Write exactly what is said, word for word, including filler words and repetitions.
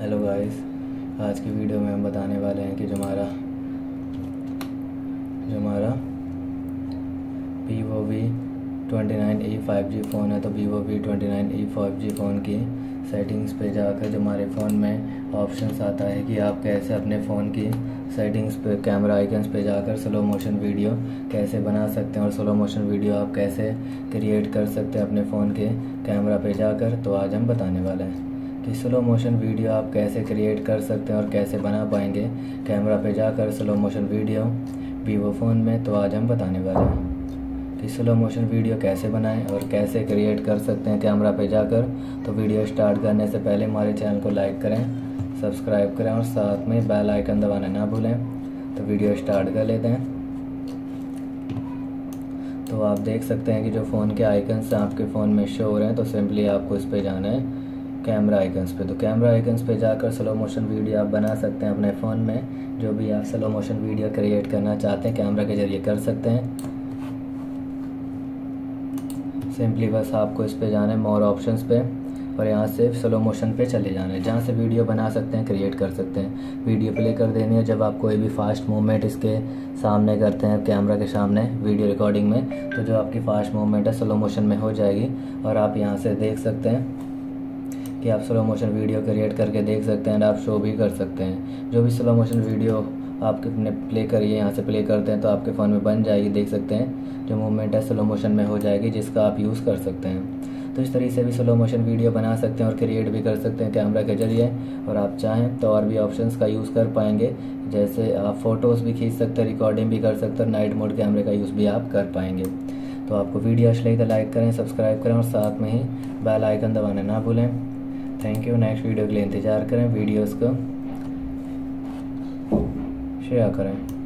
Hello guys, आज की video में हम बताने वाले हैं कि जो हमारा जो हमारा Vivo V twenty nine E five G phone है, तो Vivo V twenty nine E five G phone की सेटिंग्स पे जाकर जो हमारे फ़ोन में ऑप्शंस आता है कि आप कैसे अपने फ़ोन की सेटिंग्स पे कैमरा आइकन्स पे जाकर स्लो मोशन वीडियो कैसे बना सकते हैं और स्लो मोशन वीडियो आप कैसे क्रिएट कर सकते हैं अपने फ़ोन के कैमरा पे जाकर। तो आज हम बताने वाले हैं कि स्लो मोशन वीडियो आप कैसे क्रिएट कर सकते हैं और कैसे बना पाएंगे कैमरा पे जाकर slow motion video Vivo phone में। तो आज हम बताने वाले हैं कि स्लो मोशन वीडियो कैसे बनाएं और कैसे क्रिएट कर सकते हैं कैमरा पे जाकर। तो वीडियो स्टार्ट करने से पहले हमारे चैनल को लाइक करें, सब्सक्राइब करें और साथ में बेल आइकन दबाना ना भूलें। तो वीडियो स्टार्ट कर लेते हैं। तो आप देख सकते हैं कि जो फ़ोन के आइकन्स आपके फ़ोन में शो हो रहे हैं, तो सिंपली आपको इस पर जाना है कैमरा आइकन्स पे। तो कैमरा आइकन्स पे जाकर स्लो मोशन वीडियो आप बना सकते हैं अपने फ़ोन में। जो भी आप स्लो मोशन वीडियो क्रिएट करना चाहते हैं कैमरा के ज़रिए कर सकते हैं। सिंपली बस आपको इस पे जाना है मोर ऑप्शंस पे और यहाँ से स्लो मोशन पे चले जाना है, जहाँ से वीडियो बना सकते हैं, क्रिएट कर सकते हैं। वीडियो प्ले कर देनी है। जब आप कोई भी फास्ट मूवमेंट इसके सामने करते हैं कैमरा के सामने वीडियो रिकॉर्डिंग में, तो जो आपकी फास्ट मूवमेंट है स्लो मोशन में हो जाएगी। और आप यहाँ से देख सकते हैं कि आप स्लो मोशन वीडियो क्रिएट करके देख सकते हैं और आप शो भी कर सकते हैं। जो भी स्लो मोशन वीडियो आप अपने प्ले करिए, यहाँ से प्ले करते हैं तो आपके फ़ोन में बन जाएगी। देख सकते हैं जो मूवमेंट है स्लो मोशन में हो जाएगी, जिसका आप यूज़ कर सकते हैं। तो इस तरीके से भी स्लो मोशन वीडियो बना सकते हैं और क्रिएट भी कर सकते हैं कैमरा के ज़रिए। और आप चाहें तो और भी ऑप्शंस का यूज़ कर पाएंगे, जैसे आप फ़ोटोज़ भी खींच सकते हैं, रिकॉर्डिंग भी कर सकते हैं, नाइट मोड कैमरे का यूज़ भी आप कर पाएंगे। तो आपको वीडियो अच्छी लगी तो लाइक करें, सब्सक्राइब करें और साथ में ही बेल आइकन दबाना ना भूलें। Thank you. नेक्स्ट वीडियो के लिए इंतज़ार करें, वीडियोस को शेयर करें।